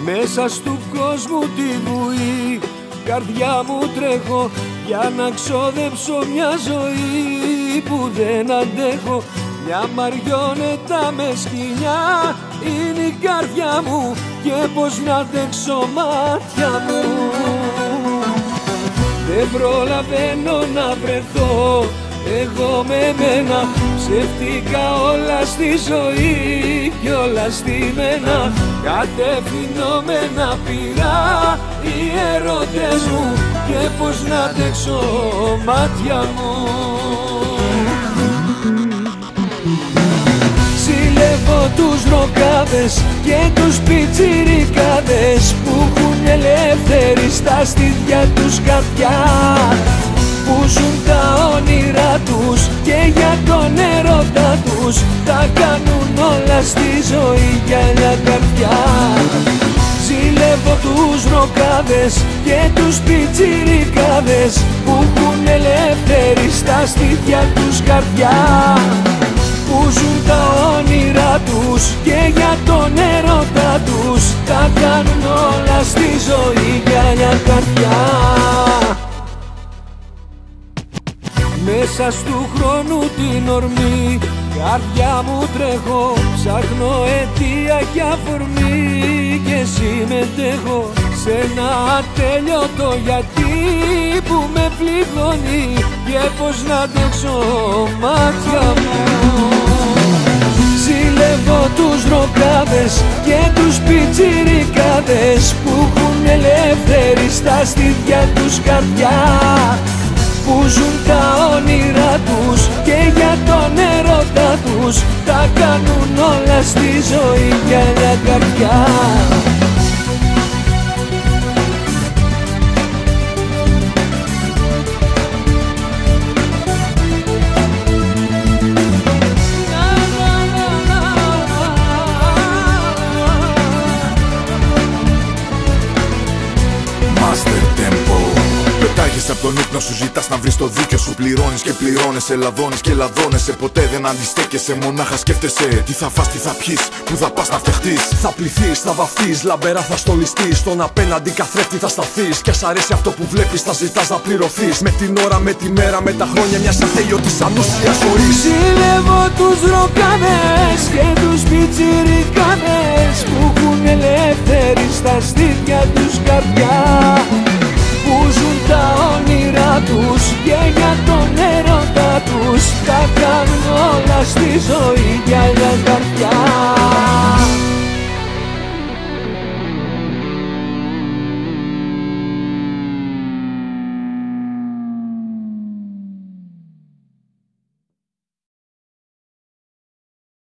Μέσα στου κόσμου τη βουή, καρδιά μου τρέχω για να ξοδέψω μια ζωή που δεν αντέχω. Μια μαριόνετα με σκοινιά είναι η καρδιά μου και πως να αντέξω μάτια μου. Δεν προλαβαίνω να βρεθώ εγώ με μένα, ψεύτικα όλα στη ζωή κι όλα στη μένα. Κατευθυνόμενα πειρά οι ερωτές μου και πως να αντέξω μάτια μου. Ζηλεύω τους ροκάδες και τους πιτσιρικάδες που έχουν ελεύθερη στα στήθια τους καρδιά, που ζουν τα όνειρά τους και για τον έρωτα τους τα κάνουν όλα στη ζωή για μια καρδιά. Ζηλεύω τους ροκάδες και τους πιτσιρικάδες που έχουν ελεύθερη στα στήθια τους καρδιά, που ζουν τα όνειρά τους και για τον έρωτα τους τα κάνουν όλα στη ζωή για μια καρδιά. Μέσα στου χρόνου την ορμή, καρδιά μου τρέχω, ψάχνω αιτία και αφορμή και συμμετέχω σε ένα ατέλειωτο γιατί που με πληγώνει και πως να αντέξω μάτια μου. Ζηλεύω τους ροκάδες και τους πιτσιρικάδες που έχουν ελεύθερη στα στήθια τους καρδιά, που ζουν τα όνειρά τους και για τον έρωτα τους τα κάνουν όλα στη ζωή για μια καρδιά. Απ' τον ύπνο σου ζητάς να βρεις το δίκιο σου. Πληρώνεις και πληρώνεσαι, λαδώνεις και λαδώνεσαι. Ποτέ δεν αντιστέκεσαι, μονάχα σκέφτεσαι τι θα φας, τι θα πιείς, που θα πας να φτιαχτείς. Θα πληθείς, θα βαφτείς, λαμπερά θα στολιστείς. Στον απέναντι καθρέφτη θα σταθείς. Κι ας αρέσει αυτό που βλέπεις, θα ζητάς να πληρωθείς. Με την ώρα, με τη μέρα, με τα χρόνια μιας ατέλειωτης ανούσιας ζωής. Ζηλεύω τους ροκάδες και τους πιτσιρικάδες που έχουν ελεύθερη στα στήθια τους καρδιά, που ζουν τα όνειρά τους και για τον έρωτα τους τα κάνουν όλα στη ζωή για